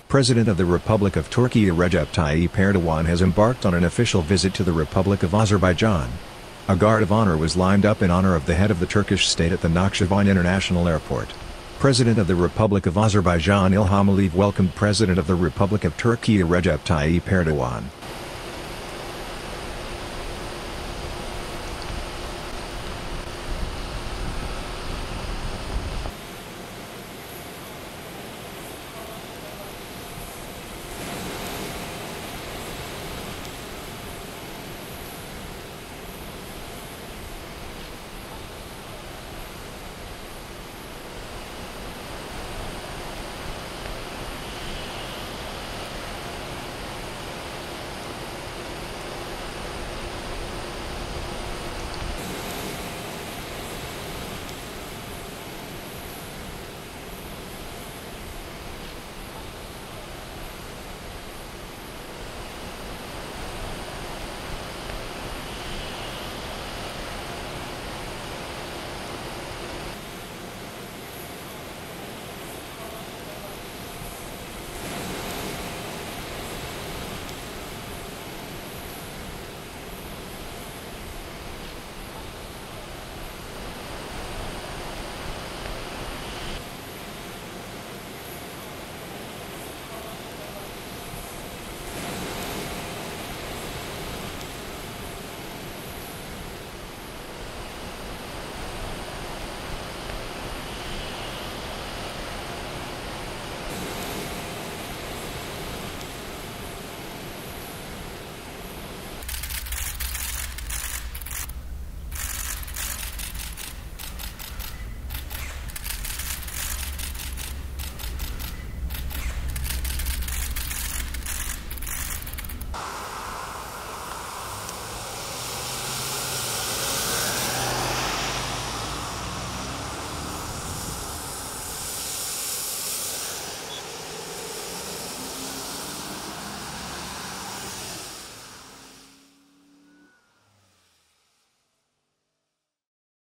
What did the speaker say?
President of the Republic of Turkiye Recep Tayyip Erdogan has embarked on an official visit to the Republic of Azerbaijan. A guard of honor was lined up in honor of the head of the Turkish state at the Nakhchivan International Airport. President of the Republic of Azerbaijan Ilham Aliyev welcomed President of the Republic of Turkiye Recep Tayyip Erdogan.